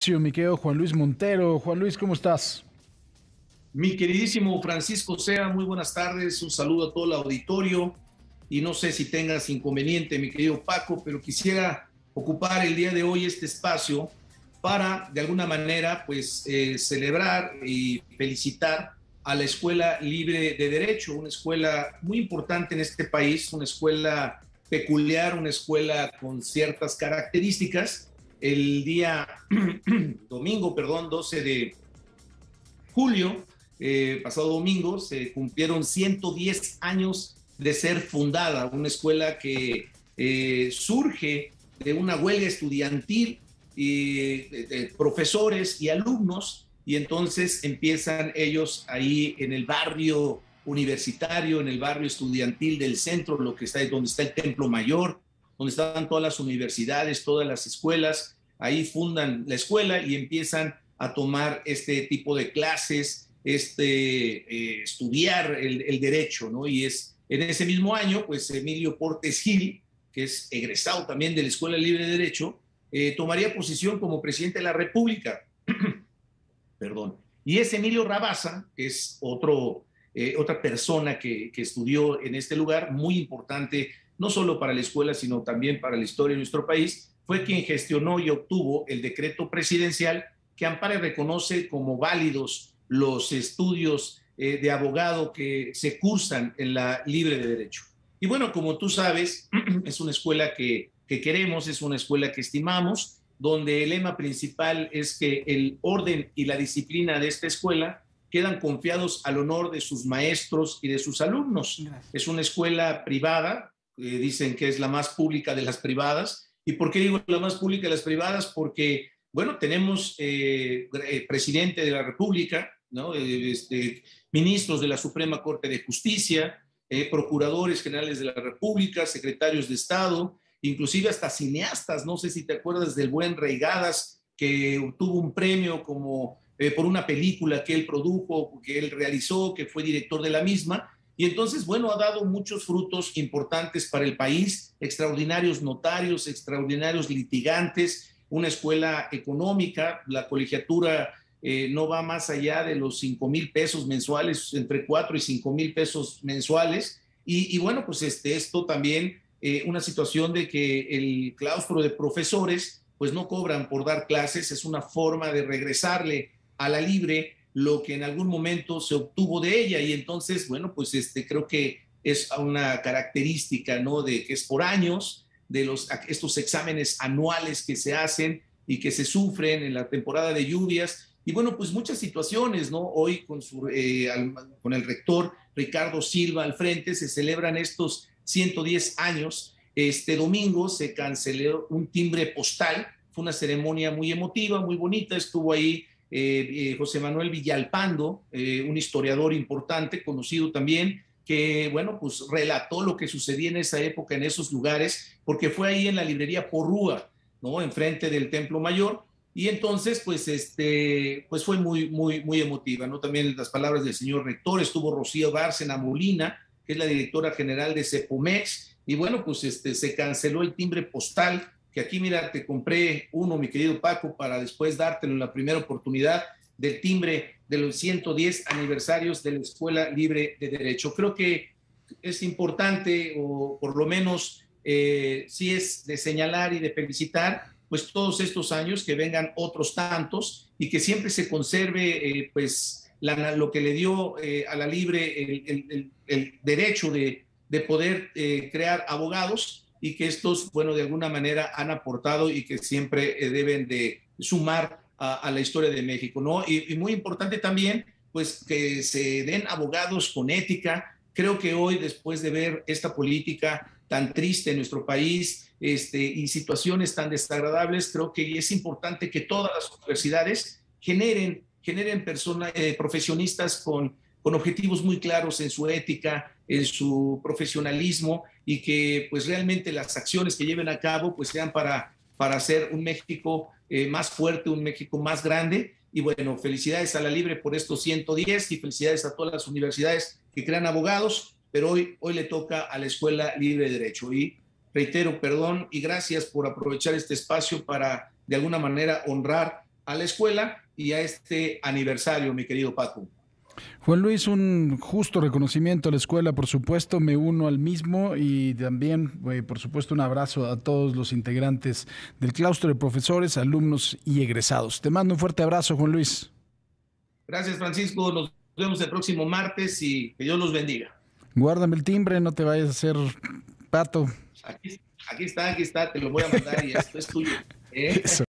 espacio, mi querido Juan Luis Montero. Juan Luis, ¿cómo estás? Mi queridísimo Francisco Sea, muy buenas tardes, un saludo a todo el auditorio y no sé si tengas inconveniente, mi querido Paco, pero quisiera ocupar el día de hoy este espacio para, de alguna manera, pues celebrar y felicitar a la Escuela Libre de Derecho, una escuela muy importante en este país, una escuela peculiar, una escuela con ciertas características. El día domingo, perdón, 12 de julio, pasado domingo, se cumplieron 110 años de ser fundada, una escuela que surge de una huelga estudiantil y de profesores y alumnos, y entonces empiezan ellos ahí en el barrio universitario, en el barrio estudiantil del centro, lo que está, donde está el Templo Mayor, donde están todas las universidades, todas las escuelas. Ahí fundan la escuela y empiezan a tomar este tipo de clases, estudiar el derecho, ¿no? Y es en ese mismo año, pues Emilio Portes Gil, que es egresado también de la Escuela Libre de Derecho, tomaría posición como presidente de la República. Perdón. Y es Emilio Rabasa, que es otra persona que estudió en este lugar, muy importante, no solo para la escuela, sino también para la historia de nuestro país, fue quien gestionó y obtuvo el decreto presidencial que ampara y reconoce como válidos los estudios de abogado que se cursan en la libre de derecho. Y bueno, como tú sabes, es una escuela que queremos, es una escuela que estimamos, donde el lema principal es que el orden y la disciplina de esta escuela quedan confiados al honor de sus maestros y de sus alumnos. Gracias. Es una escuela privada, dicen que es la más pública de las privadas. ¿Y por qué digo la más pública de las privadas? Porque, bueno, tenemos presidente de la República, ¿no? Ministros de la Suprema Corte de Justicia, procuradores generales de la República, secretarios de Estado, inclusive hasta cineastas, no sé si te acuerdas del buen Reigadas, que obtuvo un premio como por una película que él produjo, que él realizó, que fue director de la misma, y entonces, bueno, ha dado muchos frutos importantes para el país, extraordinarios notarios, extraordinarios litigantes, una escuela económica, la colegiatura no va más allá de los 5,000 pesos mensuales, entre 4 y 5,000 pesos mensuales, y bueno, pues esto también una situación de que el claustro de profesores pues no cobran por dar clases, es una forma de regresarle a la libre lo que en algún momento se obtuvo de ella y entonces, bueno, pues creo que es una característica, ¿no? De que es por años, de estos exámenes anuales que se hacen y que se sufren en la temporada de lluvias y bueno, pues muchas situaciones, ¿no? Hoy con el rector Ricardo Silva al frente se celebran estos 110 años. Este domingo se canceló un timbre postal, fue una ceremonia muy emotiva, muy bonita, estuvo ahí José Manuel Villalpando, un historiador importante, conocido también, que, bueno, pues relató lo que sucedía en esa época, en esos lugares, porque fue ahí en la librería Porrúa, ¿no? Enfrente del Templo Mayor, y entonces, pues fue muy, muy, muy emotiva, ¿no? También las palabras del señor rector, estuvo Rocío Bárcena Molina, que es la directora general de Cepomex, y bueno, pues se canceló el timbre postal, que aquí, mira, te compré uno, mi querido Paco, para después dártelo en la primera oportunidad, del timbre de los 110 aniversarios de la Escuela Libre de Derecho. Creo que es importante, o por lo menos sí es de señalar y de felicitar, pues todos estos años, que vengan otros tantos y que siempre se conserve, pues, lo que le dio a la libre el derecho de poder crear abogados y que estos, bueno, de alguna manera han aportado y que siempre deben de sumar a la historia de México, ¿no? Y muy importante también, pues, que se den abogados con ética. Creo que hoy, después de ver esta política tan triste en nuestro país y situaciones tan desagradables, creo que es importante que todas las universidades generen profesionistas con objetivos muy claros en su ética, en su profesionalismo y que pues realmente las acciones que lleven a cabo pues sean para hacer un México más fuerte, un México más grande. Y bueno, felicidades a la Libre por estos 110 y felicidades a todas las universidades que crean abogados, pero hoy le toca a la Escuela Libre de Derecho. Y reitero, perdón y gracias por aprovechar este espacio para de alguna manera honrar a la escuela y a este aniversario, mi querido Paco. Juan Luis, un justo reconocimiento a la escuela, por supuesto, me uno al mismo y también, por supuesto, un abrazo a todos los integrantes del claustro de profesores, alumnos y egresados. Te mando un fuerte abrazo, Juan Luis. Gracias, Francisco. Nos vemos el próximo martes y que Dios los bendiga. Guárdame el timbre, no te vayas a hacer pato. Aquí está, te lo voy a mandar y esto es tuyo. ¿Eh? Eso.